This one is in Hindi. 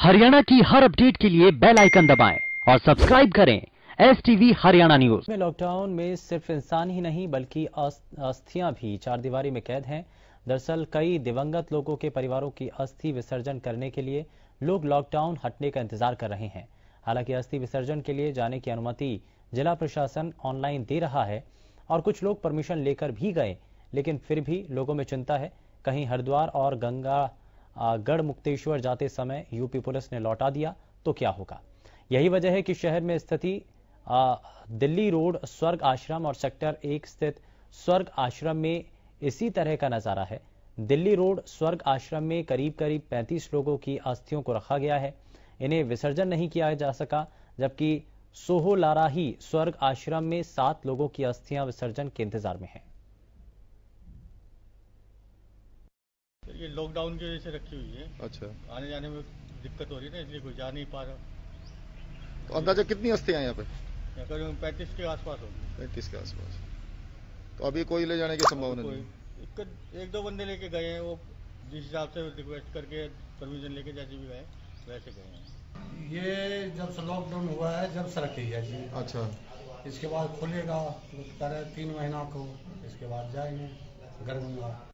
हरियाणा की हर अपडेट के लिए बेल आइकन दबाएं और सब्सक्राइब करें STV हरियाणा न्यूज। लॉकडाउन में सिर्फ इंसान ही नहीं बल्कि अस्थियां भी चार दीवारी में कैद हैं। दरअसल कई दिवंगत लोगों के परिवारों की अस्थि विसर्जन करने के लिए लोग लॉकडाउन हटने का इंतजार कर रहे हैं। हालांकि अस्थि विसर्जन के लिए जाने की अनुमति जिला प्रशासन ऑनलाइन दे रहा है और कुछ लोग परमिशन लेकर भी गए, लेकिन फिर भी लोगों में चिंता है। कहीं हरिद्वार और गढ़ मुक्तेश्वर जाते समय यूपी पुलिस ने लौटा दिया तो क्या होगा। यही वजह है कि शहर में स्थिति दिल्ली रोड स्वर्ग आश्रम और सेक्टर 1 स्थित स्वर्ग आश्रम में इसी तरह का नजारा है। दिल्ली रोड स्वर्ग आश्रम में करीब 35 लोगों की अस्थियों को रखा गया है। इन्हें विसर्जन नहीं किया जा सका, जबकि सोहोलाराही स्वर्ग आश्रम में 7 लोगों की अस्थियां विसर्जन के इंतजार में हैं। ये लॉकडाउन की वजह से रखी हुई है। अच्छा, आने जाने में दिक्कत हो रही है ना, इसलिए कोई जा नहीं पा रहा। तो अंदाजा कितनी अस्थियां हैं यहाँ पे? यहाँ करीब 35 के आसपास होगी। 35 के आसपास। तो अभी कोई ले जाने की संभावना नहीं? एक दो बंदे लेके गए हैं, वो जिस हिसाब से रिक्वेस्ट करके परमिशन लेके जैसे भी गए वैसे गए हैं। ये जब से लॉकडाउन हुआ है जब से रखी है जी। अच्छा, इसके बाद खुलेगा 3 महीना को, इसके बाद जाएंगे गर्मी में।